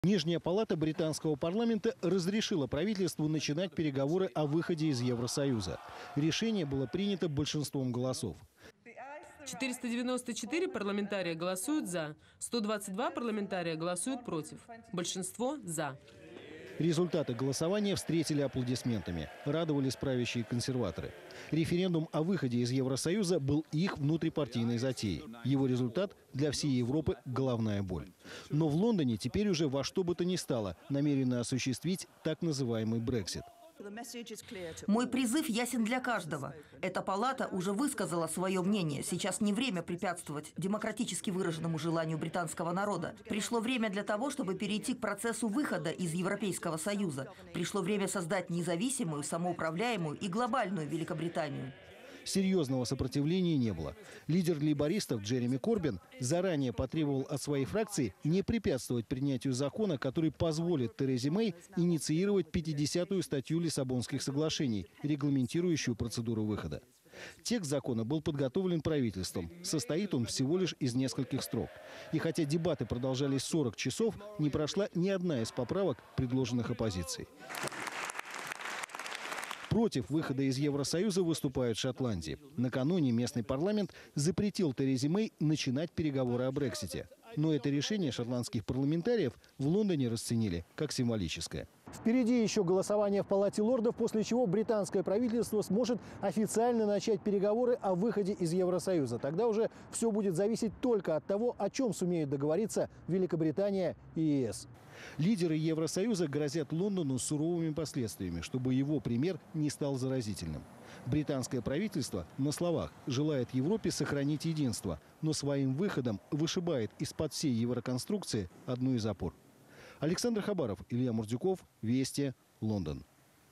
Нижняя палата британского парламента разрешила правительству начинать переговоры о выходе из Евросоюза. Решение было принято большинством голосов. 494 парламентария голосуют «за», 122 парламентария голосуют «против». Большинство «за». Результаты голосования встретили аплодисментами. Радовались правящие консерваторы. Референдум о выходе из Евросоюза был их внутрипартийной затеей. Его результат для всей Европы – головная боль. Но в Лондоне теперь уже во что бы то ни стало намерены осуществить так называемый Брексит. Мой призыв ясен для каждого. Эта палата уже высказала свое мнение. Сейчас не время препятствовать демократически выраженному желанию британского народа. Пришло время для того, чтобы перейти к процессу выхода из Европейского Союза. Пришло время создать независимую, самоуправляемую и глобальную Великобританию. Серьезного сопротивления не было. Лидер лейбористов Джереми Корбин заранее потребовал от своей фракции не препятствовать принятию закона, который позволит Терезе Мэй инициировать 50-ю статью Лиссабонских соглашений, регламентирующую процедуру выхода. Текст закона был подготовлен правительством. Состоит он всего лишь из нескольких строк. И хотя дебаты продолжались 40 часов, не прошла ни одна из поправок, предложенных оппозицией. Против выхода из Евросоюза выступают в Шотландии. Накануне местный парламент запретил Терезе Мэй начинать переговоры о Брексите. Но это решение шотландских парламентариев в Лондоне расценили как символическое. Впереди еще голосование в Палате лордов, после чего британское правительство сможет официально начать переговоры о выходе из Евросоюза. Тогда уже все будет зависеть только от того, о чем сумеют договориться Великобритания и ЕС. Лидеры Евросоюза грозят Лондону суровыми последствиями, чтобы его пример не стал заразительным. Британское правительство на словах желает Европе сохранить единство, но своим выходом вышибает из-под всей евроконструкции одну из опор. Александр Хабаров, Илья Мурдюков, Вести, Лондон.